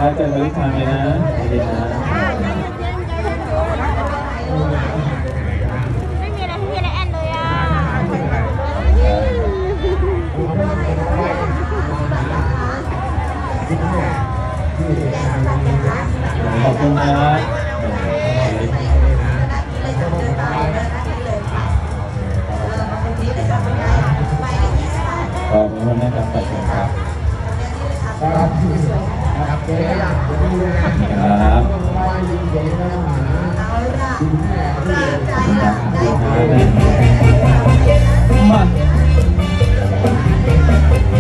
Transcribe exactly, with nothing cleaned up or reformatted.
ถ้าเจอมาลิทานเลยนะดีนะไม่มีอะไรที่มีอะไรแอนเลยอ่ะขอบคุณนะขอบคุณนะครับขอบคุณครับครับครับมา